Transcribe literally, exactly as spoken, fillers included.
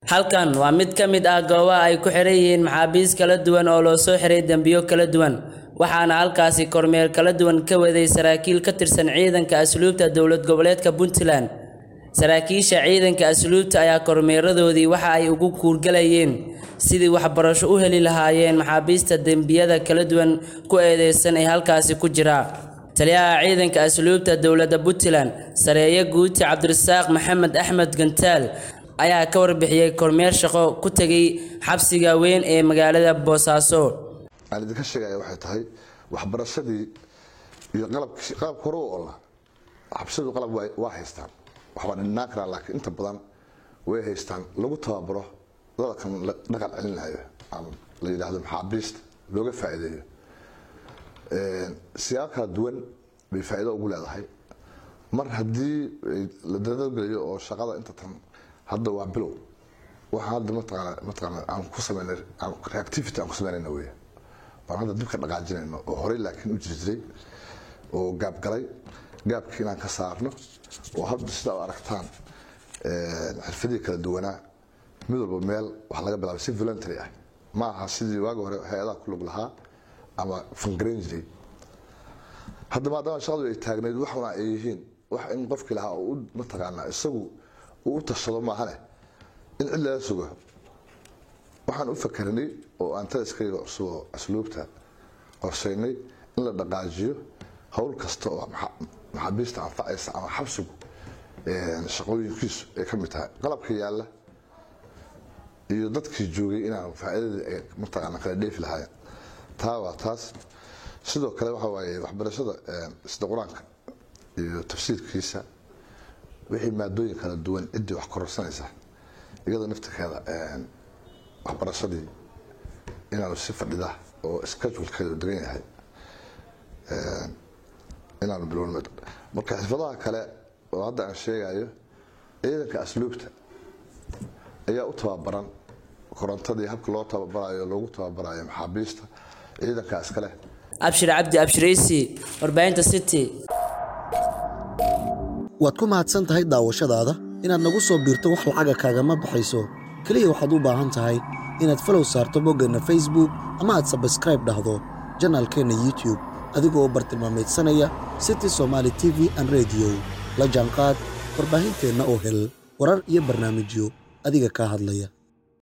halkan waa mid ka mid ah goobaha ay ku xiran yihiin maxaabiis kala duwan oo loo soo xiray dambiyo kala duwan waxaana halkaasi kormeer kala duwan ka waday saraakiil ka tirsan ciidanka asluubta dowlad goboleedka Puntland saraakiisha ciidanka asluubta ayaa kormeeradoodii waxa ay ugu kuurgalayeen sidii waxbarasho u heli lahaayeen maxaabiista dambiyada kala duwan ku eedeysan ee halkaasi ku jira taliyaha ciidanka asluubta dowladda Puntland sareeyo guuti Cabdirasaaq Maxamed Axmed Gantaal ayaa ka warbixiyay kormeer shaqo ku tagay xabsiga weyn ee magaalada Boosaaso aan idinka sheegay waxay tahay waxbarashadii iyo qalab qalab koro oo la xabsidu qalab waa haystaan waxba dhinaan kara laakiin inta badan way haystaan lagu tababaro dad kan dhaqan celinayo ama la yiraahdo maxaabiista looga faa'iideeyo ee siyaaqada duwan bay faa'iido ugu leedahay mar hadii la dadagalayo oo shaqada inta tan hadda waa bilow waxa hadda mataqaana mataqaana aan ku sameynay activity aan ku sameynay weey baan hadda dib ka dhaqaajinayno oo hore laakiin u jiray oo gaab galay gaabkii inaan ka saarno oo hadda sida aragtaan ee xirfadii kala duwanaa mid walba meel wax laga bilaabo si voluntary ah ma aha sidii waag hore hay'adaha ku lug lahaa ama fundraising hadda maadaama shaqadu ay taagneed waxuna ay yihiin wax in qofkii lahaa uu mataqaana isagu uu tashado ma ahane in illa sugo waxaan u fakarnay oo aan taliskayga soo asluubta qorsheynay in la dhaqaajiyo hawl kasta oo maxaabiista anfacaysa ama xabsigu ee shaqooyinkiisu ay ka mid tahay qalabka yaala iyo dadkii joogay inaan faa'iidada ay mataqaana kala dheef lahaayeen taa waa taas sidoo kale waxa waaye waxbarashada sida quraanka iyo tafsiirkiisa wixii maadooyin kala duwan cidii wax kororsanaysa iyada nafteeda ee waxbarashadii inaan si fadhida oo schedule-keedu degan yahay ee inaan bilowno marka xirfadaha kale oo hadda aan sheegayo ciidanka asluubta ayaa u tababaran korontadii habka loo tababarayo loogu tababarayo maxaabiista ciidankaas kale abshir cabdi abshiraysi warbaahinta city waad ku mahadsan tahay daawashadaada inaad nagu soo biirto wax lacaga kaaga ma baxayso kaliya waxaad u baahan tahay inaad follow saarto boggana Facebook ama aad subscribe dhahdo channelkeena YouTube adigoo bartilmaameedsanaya City Somali T V and Radio la jaanqaad warbaahinteena oo hel warar iyo barnaamijyo adiga ka hadlaya